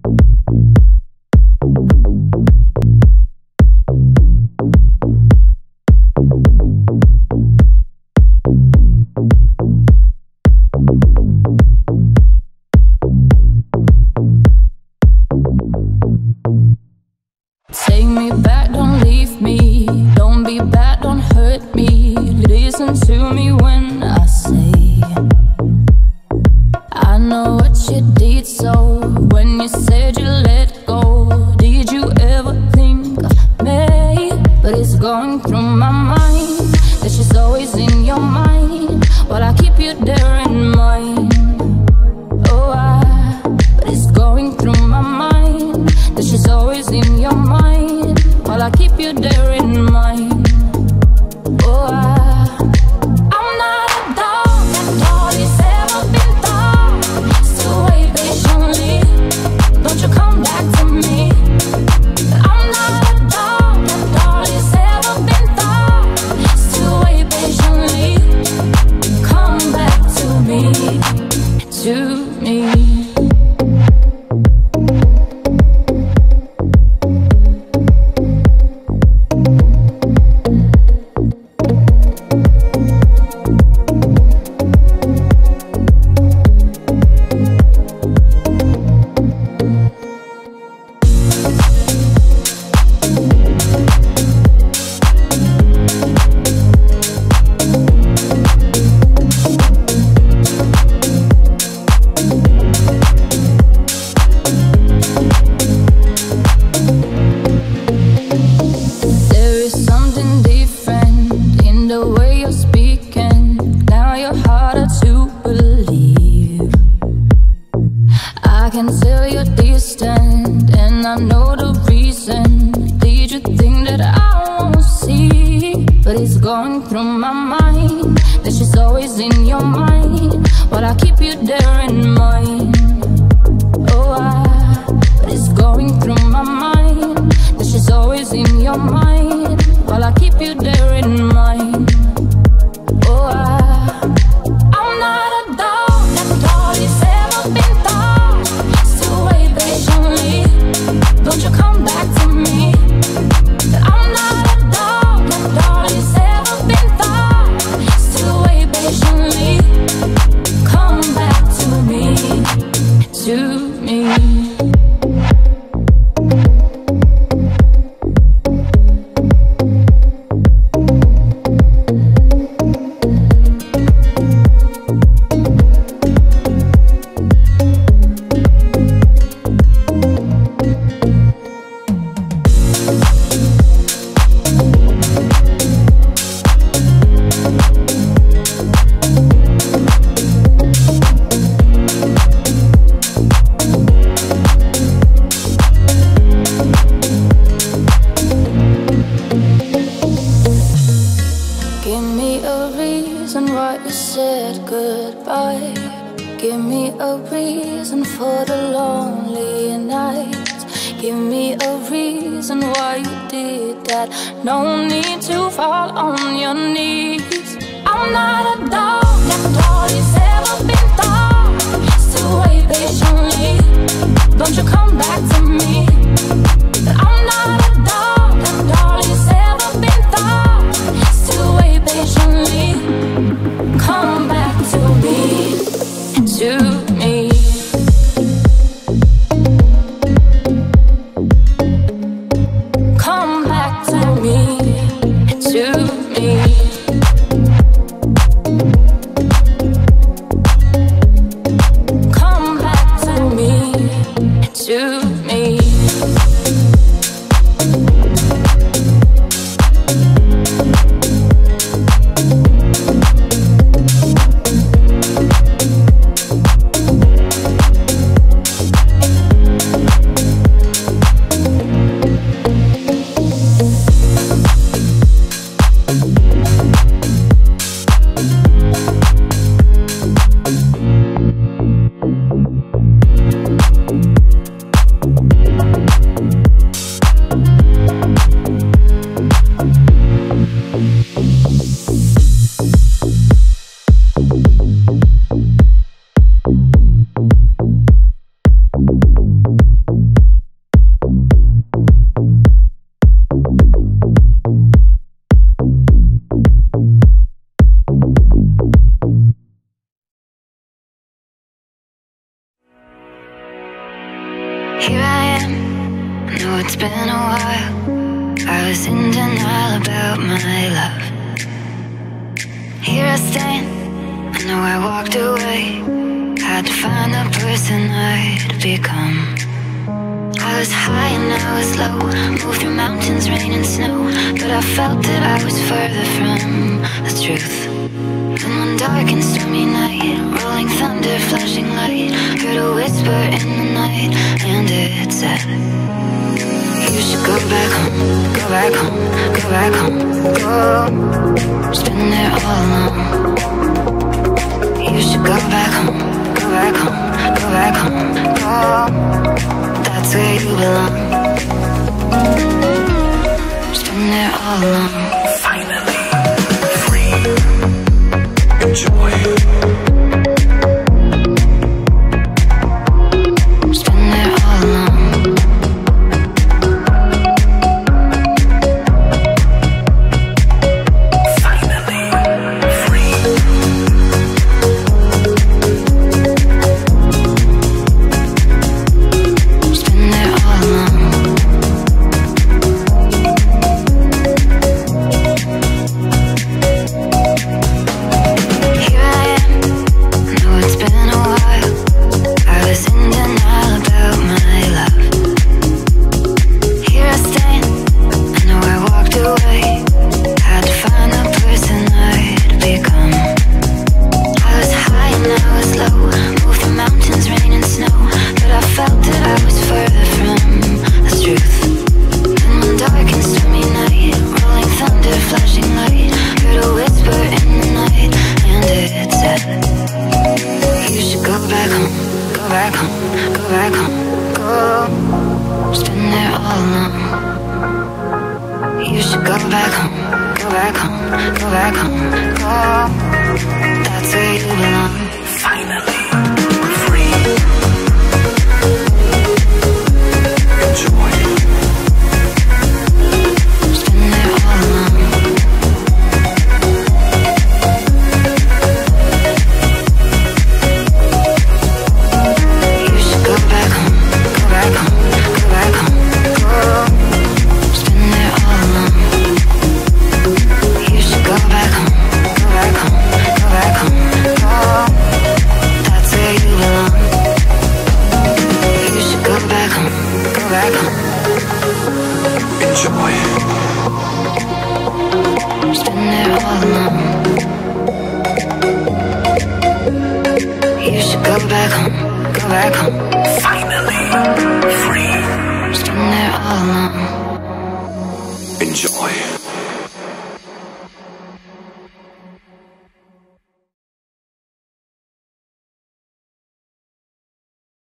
Take me back, don't leave me. Don't be bad, don't hurt me. Listen to me when I say I know what you did, so when you said you let go, did you ever think of me? But it's going through my mind that she's always in your mind, while I keep you there in mind. Oh, but it's going through my mind that she's always in your mind, while I keep you there in mind. Oh, I'm not a dog that all he's ever been thought. Still wait patiently, don't you come back to me. I'm not a dog that all he's ever been thought. Still wait patiently, come back to me, to me. Here I am, I know it's been a while. I was in denial about my love. Here I stand, I know I walked away. Had to find the person I'd become. I was high and I was low, moved through mountains, rain and snow, but I felt that I was further from the truth. And one dark and stormy night, rolling thunder, flashing light, heard a whisper in the night, and it said, you should go back home, go back home, go back home, go. Just been there all along. You should go back home, go back home, go back home, go. That's where you belong. Just been there all along. Finally, free. Enjoy. Just been there all along. You should go back home, go back home, go back home, go. That's where you belong. Finally, free. Enjoy. Just been there all along. You should go back home, go back home, go back home, go. Just been there all along. You should go back home, go back home, go back home, go. That's where you belong. You should go back home, go back home. Enjoy. Just been there all along. You should go back home, go back home. Finally, free. Just been there all along. Enjoy.